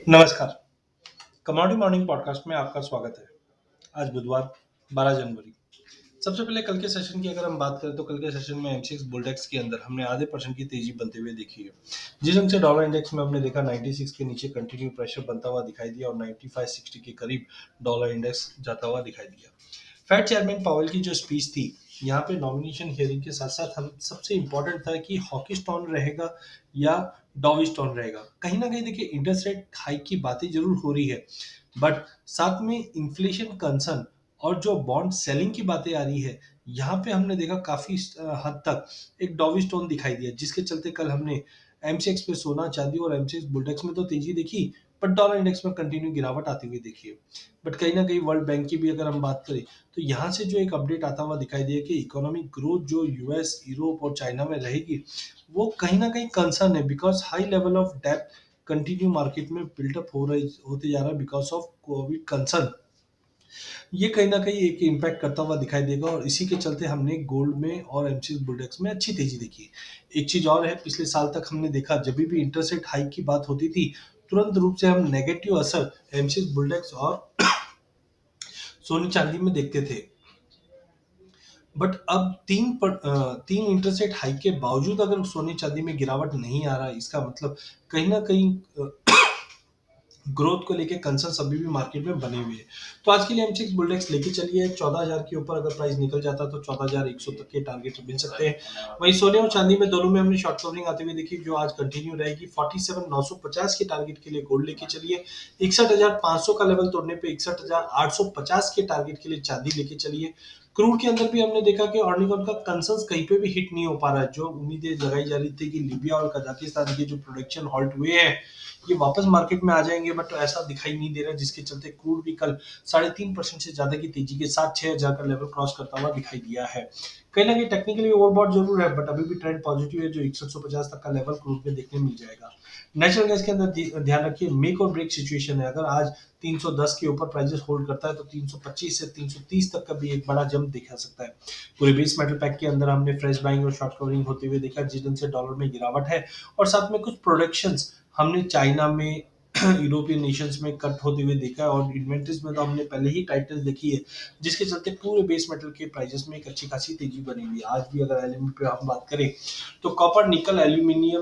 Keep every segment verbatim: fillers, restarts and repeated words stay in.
नमस्कार। Commodity morning podcast में आपका स्वागत है। आज बुधवार बारह जनवरी। सबसे पहले कल के सेशन की अगर हम बात करें तो कल के सेशन में एमसीएक्स बुलडेक्स के अंदर हमने आधे परसेंट की तेजी बनते हुए देखी है। जिस ढंग से डॉलर इंडेक्स में हमने देखा छियानवे के नीचे कंटिन्यू प्रेशर बनता हुआ दिखाई दिया और पचानवे साठ के करीब डॉलर इंडेक्स जाता हुआ दिखाई दिया। फेड चेयरमैन पावेल की जो स्पीच थी, यहाँ पे नॉमिनेशन हियरिंग के साथ साथ हम सबसे इम्पोर्टेंट था कि हॉकिश टोन रहेगा या डॉविश टोन रहेगा। कहीं ना कहीं देखिए इंटरेस्ट रेट हाइक की बातें जरूर हो रही है, बट साथ में इन्फ्लेशन कंसर्न और जो बॉन्ड सेलिंग की बातें आ रही है, यहाँ पे हमने देखा काफी हद तक एक डॉविश टोन दिखाई दिया, जिसके चलते कल हमने एमसीएक्स पे सोना चांदी और एमसीएक्स बुलडेक्स में तो तेजी देखी, बट डॉलर इंडेक्स में कंटिन्यू गिरावट आती हुई देखी है। बट कहीं ना कहीं वर्ल्ड बैंक की भी अगर हम बात करें तो यहाँ से जो एक अपडेट आता हुआ दिखाई दिया कि इकोनॉमिक ग्रोथ जो यूएस, यूरोप और चाइना में रहेगी, वो कहीं ना कहीं कंसर्न है, बिकॉज हाई लेवल ऑफ डेब्ट कंटिन्यू मार्केट में बिल्टअप हो रही होते जा रहा है बिकॉज ऑफ कोविड कंसर्न। ये कहीं ना कहीं एक इम्पैक्ट करता हुआ दिखाई देगा और इसी के चलते हमने गोल्ड में और एमसीएक्स बुलडेक्स में अच्छी तेजी देखी। एक चीज और है, पिछले साल तक हमने देखा जब भी इंटरेस्ट रेट हाइक की बात होती थी, तुरंत रूप से हम नेगेटिव असर एमसीएक्स बुलडेक्स और सोने चांदी में देखते थे। बट अब तीन पर, अ, तीन इंटरेस्ट रेट हाइक के बावजूद अगर सोने चांदी में गिरावट नहीं आ रहा, इसका मतलब कहीं ना कहीं ग्रोथ को लेके कंसर्न अभी भी मार्केट में बने हुए हैं। तो आज के लिए एमसीएक्स बुलडेक्स लेके चलिए चौदह हज़ार के ऊपर अगर प्राइस निकल जाता तो चौदह हज़ार एक सौ तक के टारगेट मिल सकते हैं। वहीं सोने और चांदी में दोनों में हमने शॉर्ट कवरिंग आते हुए देखी, जो आज कंटिन्यू रहेगी। सैंतालीस हज़ार नौ सौ पचास के टारगेट के लिए गोल्ड लेके चलिए, इकसठ हज़ार पाँच सौ का लेवल तोड़ने पे इकसठ हज़ार आठ सौ पचास के टारगेट के लिए चांदी लेके चलिए। क्रूड के अंदर भी हमने देखा कि अर्निंग का कंसर्न कहीं पे भी हिट नहीं हो पा रहा है। जो उम्मीदें लगाई जा रही थी कि लीबिया और कजाकिस्तान के जो प्रोडक्शन हॉल्ट हुए हैं ये वापस मार्केट में आ जाएंगे, बट ऐसा दिखाई नहीं दे रहा, जिसके चलते क्रूड भी कल साढ़े तीन परसेंट से ज्यादा की तेजी के साथ छह हजार का लेवल क्रॉस करता हुआ दिखाई दिया है। कहीं ना कहीं टेक्निकली ओवरबॉट जरूर है, बट अभी भी ट्रेंड पॉजिटिव है, जो इकसठ सौ पचास तक का लेवल क्रूड में देखने मिल जाएगा। नेचुरल गैस के अंदर ध्यान रखिए, मेक और ब्रेक सिचुएशन है। अगर आज तीन सौ दस के ऊपर प्राइसेस होल्ड करता है तो तीन सौ पच्चीस से तीन सौ तीस तक का भी एक बड़ा जंप दिखा सकता है। पूरे बेस मेटल पैक के अंदर हमने फ्रेश बाइंग और शॉर्ट कवरिंग होते हुए देखा, जिस दिन से डॉलर में गिरावट है और साथ में कुछ प्रोडक्शंस हमने चाइना में यूरोपियन नेशंस में कट होते हुए देखा है और इन्वेंट्रीज में तो हमने पहले ही टाइटनेस देखी है, जिसके चलते पूरे बेस मेटल के प्राइसेस में एक अच्छी खासी तेजी बनी हुई है। आज भी अगर एल्यूमिनियम पे हम बात करें तो copper, nickel, aluminium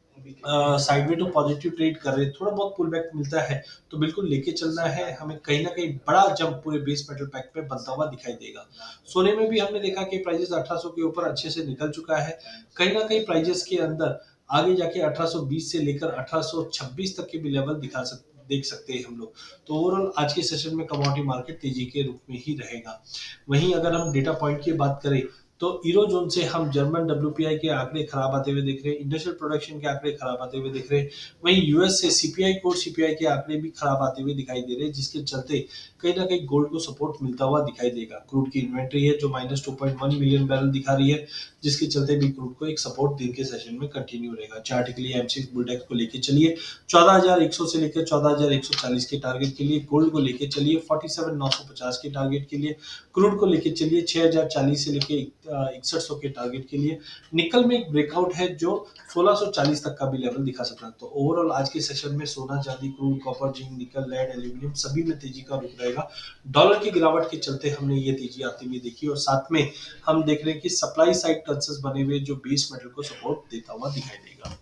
sideway to positive trade कर रहे हैं। थोड़ा बहुत पुल बैक मिलता है तो बिल्कुल लेके चलना है हमें। कहीं ना कहीं बड़ा जंप पूरे बेस मेटल पैक पे बनता हुआ दिखाई देगा। सोने में भी हमने देखा कि प्राइसेस अठारह सौ के ऊपर अच्छे से निकल चुका है। कहीं ना कहीं प्राइसेस के अंदर आगे जाके अठारह सौ बीस से लेकर अठारह सौ छब्बीस तक के भी लेवल दिखा सकते देख सकते हैं हम लोग। तो ओवरऑल आज के सेशन में कमोडिटी मार्केट तेजी के रूप में ही रहेगा। वहीं अगर हम डेटा पॉइंट की बात करें तो यूरो जोन से हम जर्मन डब्ल्यूपीआई के आंकड़े खराब आते हुए देख रहे हैं, इंडस्ट्रियल प्रोडक्शन के आंकड़े खराब आते हुए दिख रहे हैं। वहीं यूएस से सीपीआई कोर सीपीआई के आंकड़े भी खराब आते हुए दिखाई दे रहे हैं, जिसके चलते कहीं ना कहीं गोल्ड को सपोर्ट मिलता हुआ दिखाई देगा। क्रूड की इन्वेंट्री है जो minus two point one million barrel दिखा रही है, जिसके चलते भी क्रूड को एक सपोर्ट दिन के सेशन में कंटिन्यू रहेगा। चार्ट के लिए एमसीएक्स बुलडेक्स को लेकर चलिए चौदह हज़ार एक सौ से लेकर चौदह हज़ार एक सौ चालीस के टारगेट के लिए, गोल्ड को लेकर चलिए सैंतालीस हज़ार नौ सौ पचास के टारगेट के लिए, क्रूड को लेकर चलिए छह हज़ार चालीस से लेकर इकसठ सौ के टारगेट के लिए। निकल में एक ब्रेकआउट है जो सोलह सौ चालीस तक का भी लेवल दिखा सकता है। तो ओवरऑल आज के सेशन में सोना, चांदी, crude, copper, zinc, nickel, lead, aluminium सभी में तेजी का रुख रहेगा। डॉलर की गिरावट के चलते हमने ये तेजी आती हुई देखी और साथ में हम देख रहे हैं कि सप्लाई साइड कंसर्न्स बने हुए जो बेस मेटल को सपोर्ट देता हुआ दिखाई देगा।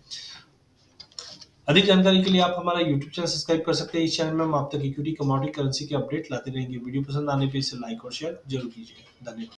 अधिक जानकारी के लिए आप हमारा यूट्यूब चैनल सब्सक्राइब कर सकते हैं। इस चैनल में हम आप तक इक्विटी, कमोडिटी, करेंसी के अपडेट लाते रहेंगे। वीडियो पसंद आने पे इसे लाइक और शेयर जरूर कीजिए। धन्यवाद।